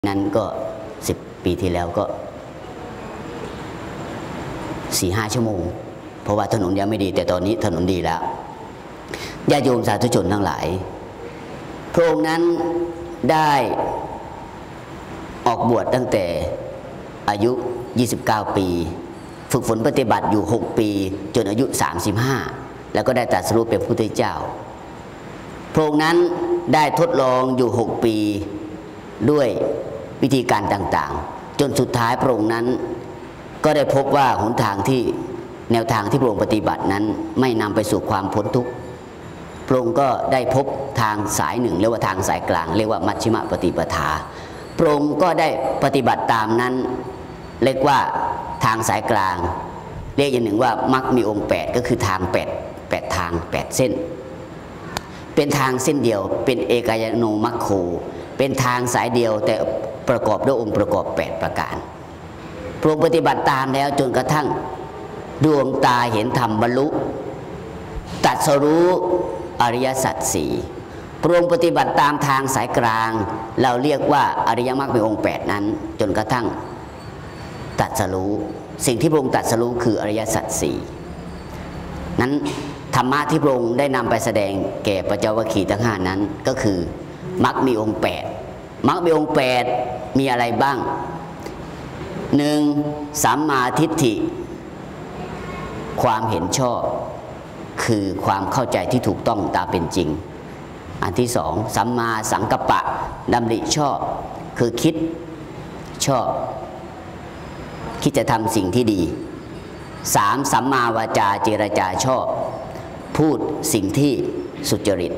นั้นก็10 ปีที่แล้วก็4-5 ชั่วโมงเพราะว่าถนนยังไม่ดีแต่ตอนนี้ถนนดีแล้วญาติโยมสาธุชนทั้งหลายพระองค์นั้นได้ออกบวชตั้งแต่อายุ29 ปีฝึกฝนปฏิบัติอยู่6 ปีจนอายุ35แล้วก็ได้ตรัสรู้เป็นพระพุทธเจ้าพระองค์นั้นได้ทดลองอยู่6 ปีด้วยวิธีการต่างๆจนสุดท้ายพระองค์นั้นก็ได้พบว่าหนทางที่แนวทางที่พระองค์ปฏิบัตินั้นไม่นำไปสู่ความพ้นทุกข์พระองค์ก็ได้พบทางสายหนึ่งเรียกว่าทางสายกลางเรียกว่ามัชฌิมปฏิปทาพระองค์ก็ได้ปฏิบัติตามนั้นเรียกว่าทางสายกลางเรียกอย่างหนึ่งว่ามรรคมีองค์8ก็คือทาง8ทาง8เส้นเป็นทางเส้นเดียวเป็นเอกายโนมัคโคเป็นทางสายเดียวแต่ประกอบด้วยองค์ประกอบ8ประการพระองค์ปฏิบัติตามแล้วจนกระทั่งดวงตาเห็นธรรมบรรลุตรัสรู้อริยสัจสี่พระองค์ปฏิบัติตามทางสายกลางเราเรียกว่าอริยมรรคมีองค์8นั้นจนกระทั่งตรัสรู้สิ่งที่พระองค์ตรัสรู้คืออริยสัจสี่นั้นธรรมะที่พระองค์ได้นำไปแสดงแก่ปัญจวัคคีย์ทั้ง5นั้นก็คือมรรคมีองค์8มรรคมีองค์8มีอะไรบ้าง 1. สัมมาทิฏฐิความเห็นชอบคือความเข้าใจที่ถูกต้องตามเป็นจริงอันที่2สัมมาสังกัปปะดำริชอบคือคิดชอบคิดจะทำสิ่งที่ดี 3. สัมมาวาจาเจรจาชอบพูดสิ่งที่สุจริต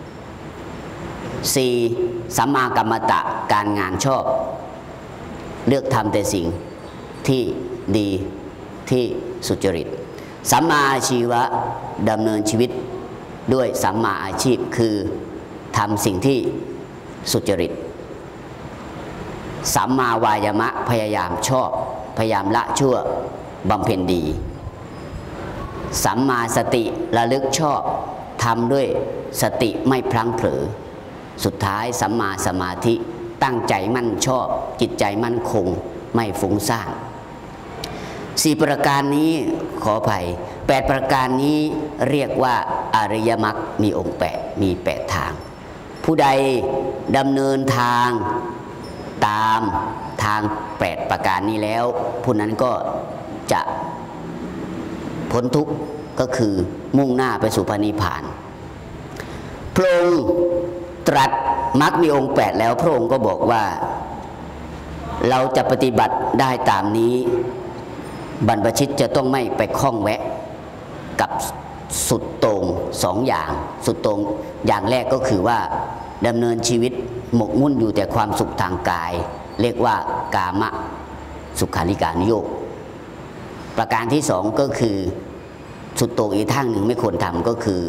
4. สัมมากัมมันตะการงานชอบเลือกทำแต่สิ่งที่ดีที่สุจริตสัมมาอาชีวะดำเนินชีวิตด้วยสัมมาอาชีพคือทำสิ่งที่สุจริตสัมมาวายามะพยายามชอบพยายามละชั่วบำเพ็ญดีสัมมาสติระลึกชอบทำด้วยสติไม่พลั้งเผลอสุดท้ายสัมมาสมาธิตั้งใจมั่นชอบจิตใจมั่นคงไม่ฟุ้งซ่าน4 ประการนี้ขออภัย8 ประการนี้เรียกว่าอริยมรรคมีองค์8มี8ทางผู้ใดดำเนินทางตามทาง8 ประการนี้แล้วผู้นั้นก็จะพ้นทุกข์ก็คือมุ่งหน้าไปสู่พระนิพพานพระองค์ตรัสมรรคมีองค์8แล้วพระองค์ก็บอกว่าเราจะปฏิบัติได้ตามนี้บรรพชิตจะต้องไม่ไปคล้องแวะกับสุดโต่ง2 อย่างสุดโต่งอย่างแรกก็คือว่าดำเนินชีวิตหมกมุ่นอยู่แต่ความสุขทางกายเรียกว่ากามสุขาริการนิโยคประการที่2ก็คือสุดโต่งอีกทางหนึ่งไม่ควรทำก็คือ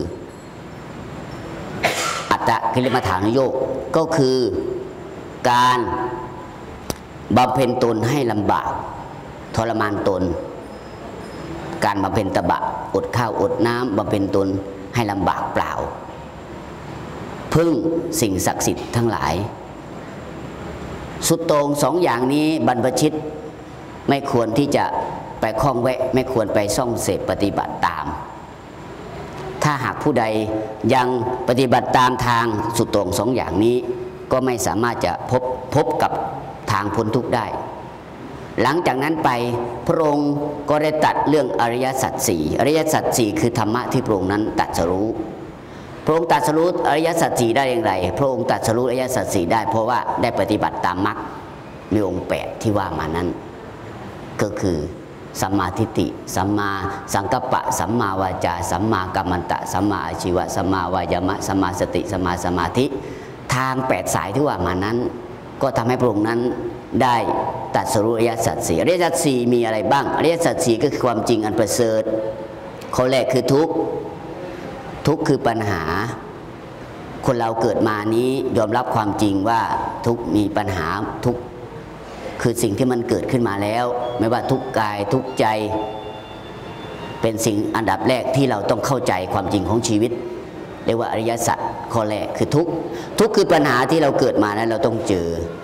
อัตตกิลมัฏฐานุโยคก็คือการบำเพ็ญตนให้ลำบากทรมานตนการบำเพ็ญตบะอดข้าวอดน้ำบำเพ็ญตนให้ลำบากเปล่าพึ่งสิ่งศักดิ์สิทธิ์ทั้งหลายสุดโต่ง2 อย่างนี้บรรพชิตไม่ควรที่จะไปคล้องแวะไม่ควรไปส่องเสพปฏิบัติตามถ้าหากผู้ใดยังปฏิบัติตามทางสุดโต่ง2 อย่างนี้ก็ไม่สามารถจะพบกับทางพ้นทุกข์ได้หลังจากนั้นไปพระองค์ก็ได้ตรัสเรื่องอริยสัจ4อริยสัจ4คือธรรมะที่พระองค์นั้นตรัสรู้พระองค์ตรัสรู้อริยสัจ4ได้อย่างไรพระองค์ตรัสรู้อริยสัจ4ได้เพราะว่าได้ปฏิบัติตามมรรคมีองค์8ที่ว่ามานั้นก็คือสัมมาทิฏฐิสัมมาสังกัปปะสัมมาวาจาสัมมากัมมันตะสัมมาอาชีวะสัมมาวายามะสัมมาสติสัมมาสมาธิทาง8 สายที่ว่ามานั้นก็ทำให้พระองค์นั้นได้ตรัสรู้อริยสัจ4อริยสัจ4มีอะไรบ้างอริยสัจ4ก็คือความจริงอันประเสริฐข้อแรกคือทุกข์คือปัญหาคนเราเกิดมานี้ยอมรับความจริงว่าทุกข์มีปัญหาทุกข์คือสิ่งที่มันเกิดขึ้นมาแล้วไม่ว่าทุกข์กายทุกข์ใจเป็นสิ่งอันดับแรกที่เราต้องเข้าใจความจริงของชีวิตเรียกว่าอริยสัจข้อแรกคือทุกข์คือปัญหาที่เราเกิดมาแล้วเราต้องเจอ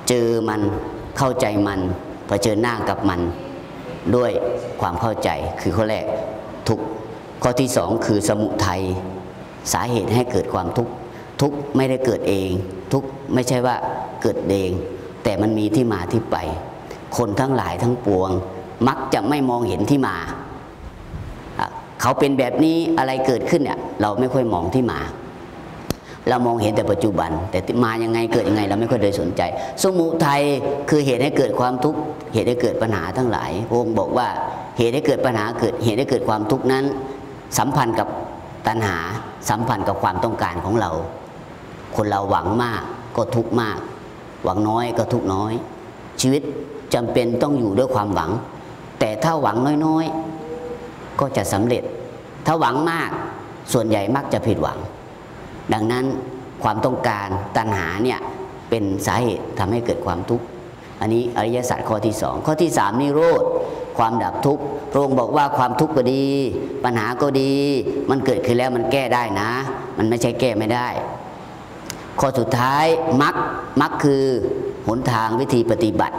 เจอมันเข้าใจมันเผชิญหน้ากับมันด้วยความเข้าใจคือข้อแรกทุกข์ข้อที่สองคือสมุทัยสาเหตุให้เกิดความทุกข์ทุกข์ไม่ได้เกิดเองทุกข์ไม่ใช่ว่าเกิดเองแต่มันมีที่มาที่ไปคนทั้งหลายทั้งปวงมักจะไม่มองเห็นที่มาเขาเป็นแบบนี้อะไรเกิดขึ้นเนี่ยเราไม่ค่อยมองที่มาเรามองเห็นแต่ปัจจุบันแต่มายังไงเกิดยังไงเราไม่ค่อยได้สนใจสมุทัยคือเหตุให้เกิดความทุกข์เหตุให้เกิดปัญหาทั้งหลายพระองค์บอกว่าเหตุให้เกิดปัญหาเกิดเหตุให้เกิดความทุกข์นั้นสัมพันธ์กับตัณหาสัมพันธ์กับความต้องการของเราคนเราหวังมากก็ทุกข์มากหวังน้อยก็ทุกข์น้อยชีวิตจำเป็นต้องอยู่ด้วยความหวังแต่ถ้าหวังน้อยๆก็จะสำเร็จถ้าหวังมากส่วนใหญ่มักจะผิดหวังดังนั้นความต้องการตัณหาเนี่ยเป็นสาเหตุทำให้เกิดความทุกข์อันนี้อริยสัจข้อที่สองข้อที่สามนิโรธความดับทุกข์พระองค์บอกว่าความทุกข์ก็ดีปัญหาก็ดีมันเกิดขึ้นแล้วมันแก้ได้นะมันไม่ใช่แก้ไม่ได้ข้อสุดท้ายมรรคคือหนทางวิธีปฏิบัติ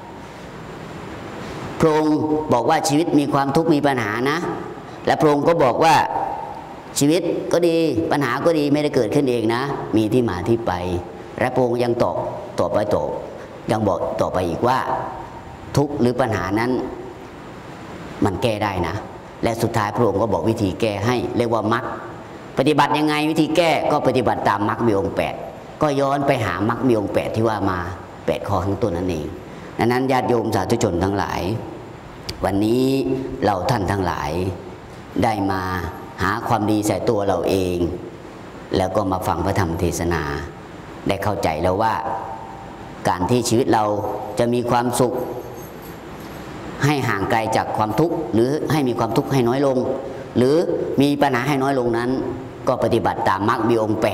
พระองค์บอกว่าชีวิตมีความทุกข์มีปัญหานะและพระองค์ก็บอกว่าชีวิตก็ดีปัญหาก็ดีไม่ได้เกิดขึ้นเองนะมีที่มาที่ไปและพระองค์ยังตอบยังบอกต่อไปอีกว่าทุกข์หรือปัญหานั้นมันแก้ได้นะและสุดท้ายพระองค์ก็บอกวิธีแก้ให้เรียกว่ามรรคปฏิบัติยังไงวิธีแก้ก็ปฏิบัติตามมรรคมีองค์8ก็ย้อนไปหามรรคมีองค์8ที่ว่ามา8ข้อข้างต้นนั่นเองดังนั้นญาติโยมสาธุชนทั้งหลายวันนี้เราท่านทั้งหลายได้มาหาความดีใส่ตัวเราเองแล้วก็มาฟังพระธรรมเทศนาได้เข้าใจแล้วว่าการที่ชีวิตเราจะมีความสุขให้ห่างไกลจากความทุกข์หรือให้มีความทุกข์ให้น้อยลงหรือมีปัญหาให้น้อยลงนั้นก็ปฏิบัติตามมรรคมีองค์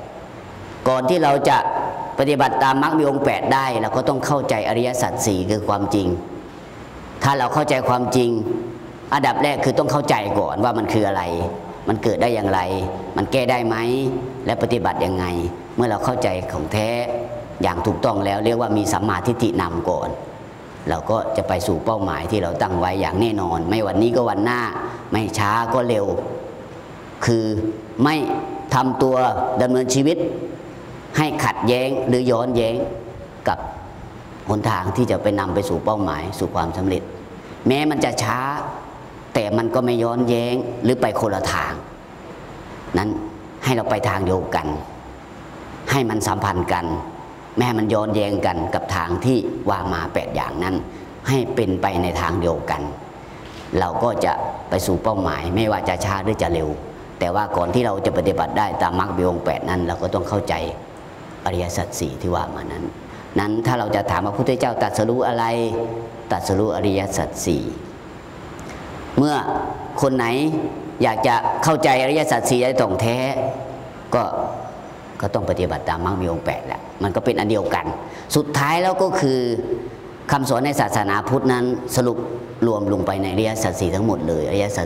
8ก่อนที่เราจะปฏิบัติตามมรรคมีองค์8ได้เราก็ต้องเข้าใจอริยสัจ4คือความจริงถ้าเราเข้าใจความจริงอันดับแรกคือต้องเข้าใจก่อนว่ามันคืออะไรมันเกิดได้อย่างไรมันแก้ได้ไหมและปฏิบัติยังไงเมื่อเราเข้าใจของแท้อย่างถูกต้องแล้วเรียกว่ามีสัมมาทิฏฐินำก่อนเราก็จะไปสู่เป้าหมายที่เราตั้งไว้อย่างแน่นอนไม่วันนี้ก็วันหน้าไม่ช้าก็เร็วคือไม่ทำตัวดำเนินชีวิตให้ขัดแย้งหรือย้อนแย้งกับหนทางที่จะไปนำไปสู่เป้าหมายสู่ความสำเร็จแม้มันจะช้าแต่มันก็ไม่ย้อนแย้งหรือไปคนละทางนั้นให้เราไปทางเดียวกันให้มันสัมพันธ์กันไม่ให้มันย้อนแย้งกันกับทางที่ว่ามา8อย่างนั้นให้เป็นไปในทางเดียวกันเราก็จะไปสู่เป้าหมายไม่ว่าจะช้าหรือจะเร็วแต่ว่าก่อนที่เราจะปฏิบัติได้ตามมรรคมีองค์8นั้นเราก็ต้องเข้าใจอริยสัจ4ที่ว่ามานั้นถ้าเราจะถามว่าพระพุทธเจ้าตรัสรู้อะไรตรัสรู้อริยสัจ4เมื่อคนไหนอยากจะเข้าใจอริยสัจ4ได้ตรงแท้ก็ต้องปฏิบัติตามมรรคมีองค์8แหละมันก็เป็นอันเดียวกันสุดท้ายแล้วก็คือคำสอนในศาสนาพุทธนั้นสรุปรวมลงไปในอริยสัจ4ทั้งหมดเลยอริยสัจ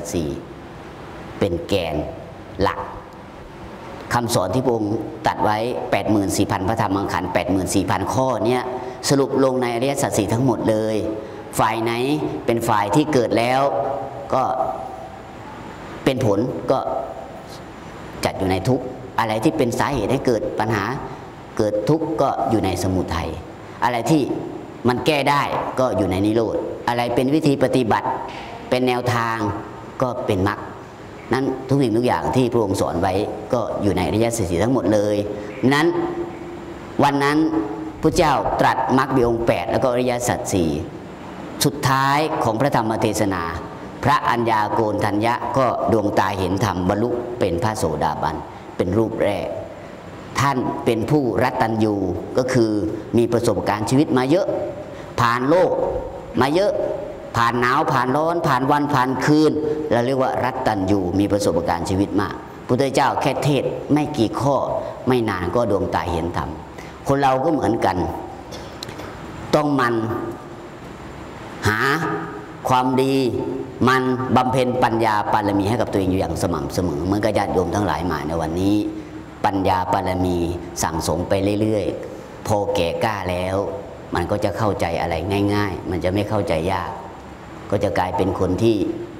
4เป็นแกนหลักคำสอนที่พระองค์ตัดไว้ 84,000 พระธรรมขันธ์ 84,000 ข้อเนี้ยสรุปลงในอริยสัจ4ทั้งหมดเลยฝ่ายไหนเป็นฝ่ายที่เกิดแล้วก็เป็นผลก็จัดอยู่ในทุกข์อะไรที่เป็นสาเหตุให้เกิดปัญหาเกิดทุกข์ก็อยู่ในสมุทัยอะไรที่มันแก้ได้ก็อยู่ในนิโรธอะไรเป็นวิธีปฏิบัติเป็นแนวทางก็เป็นมรรคนั้นทุกสิ่งทุกอย่างที่พระองค์สอนไว้ก็อยู่ในอริยสัจ4ทั้งหมดเลยนั้นวันนั้นพระเจ้าตรัสมรรคมีองค์8แล้วก็อริยสัจ4สุดท้ายของพระธรรมเทศนาพระอัญญาโกณฑัญญะก็ดวงตาเห็นธรรมบรรลุเป็นพระโสดาบันเป็นรูปแรกท่านเป็นผู้รัตตัญญูก็คือมีประสบการณ์ชีวิตมาเยอะผ่านโลกมาเยอะผ่านหนาวผ่านร้อนผ่านวันผ่านคืนเราเรียกว่ารัตตัญญูมีประสบการณ์ชีวิตมากพุทธเจ้าแค่เทศไม่กี่ข้อไม่นานก็ดวงตาเห็นธรรมคนเราก็เหมือนกันต้องมันหาความดีมันบำเพ็ญปัญญาบารมีให้กับตัวเองอยู่อย่างสม่ำเสมอเหมือนกับญาติโยมทั้งหลายมาในวันนี้ปัญญาบารมีสั่งสมไปเรื่อยๆพอแก่กล้าแล้วมันก็จะเข้าใจอะไรง่ายๆมันจะไม่เข้าใจยากก็จะกลายเป็นคนที่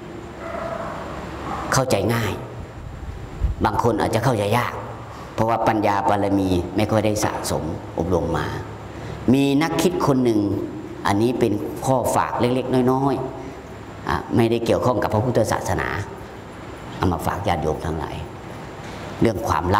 เข้าใจง่ายบางคนอาจจะเข้าใจยากเพราะว่าปัญญาบารมีไม่ค่อยได้สะสมอบรมมามีนักคิดคนหนึ่งอันนี้เป็นข้อฝากเล็กๆน้อยๆไม่ได้เกี่ยวข้องกับพระพุทธศาสนาเอามาฝากญาติโยมทั้งหลายเรื่องความลับ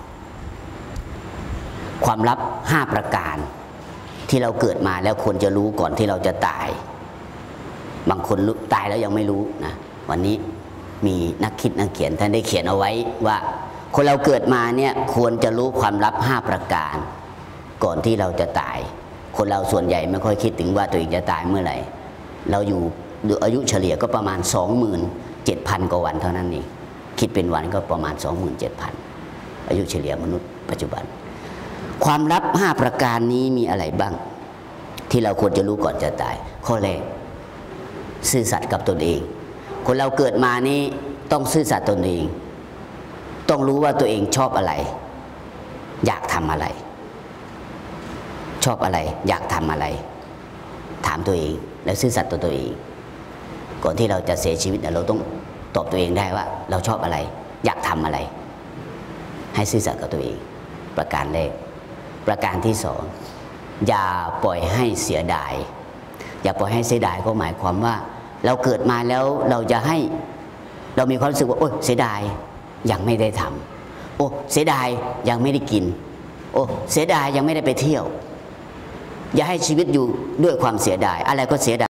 5 ประการที่เราเกิดมาแล้วควรจะรู้ก่อนที่เราจะตายบางคนตายแล้วยังไม่รู้นะวันนี้มีนักคิดนักเขียนท่านได้เขียนเอาไว้ว่าคนเราเกิดมาเนี่ยควรจะรู้ความลับ5 ประการก่อนที่เราจะตายคนเราส่วนใหญ่ไม่ค่อยคิดถึงว่าตัวเองจะตายเมื่อไหร่เราอยู่อายุเฉลี่ยก็ประมาณ 27,000 กว่าวันเท่านั้นเองคิดเป็นวันก็ประมาณ 27,000 อายุเฉลี่ยมนุษย์ปัจจุบันความลับ5 ประการนี้มีอะไรบ้างที่เราควรจะรู้ก่อนจะตายข้อแรกซื่อสัตย์กับตนเองคนเราเกิดมานี้ต้องซื่อสัตย์ตนเองต้องรู้ว่าตัวเองชอบอะไรอยากทำอะไรชอบอะไรอยากทำอะไรถามตัวเองแล้วซื่อสัตย์ต่อตัวเองก่อนที่เราจะเสียชีวิตเราต้องตอบตัวเองได้ว่าเราชอบอะไรอยากทำอะไรให้ซื่อสัตย์กับตัวเองประการแรกประการที่สองอย่าปล่อยให้เสียดายอย่าปล่อยให้เสียดายก็หมายความว่าเราเกิดมาแล้วเราจะให้เรามีความรู้สึกว่าโอ้เสียดายยังไม่ได้ทำโอ้เสียดายยังไม่ได้กินโอ้เสียดายยังไม่ได้ไปเที่ยวอย่าให้ชีวิตอยู่ด้วยความเสียดายอะไรก็เสียดาย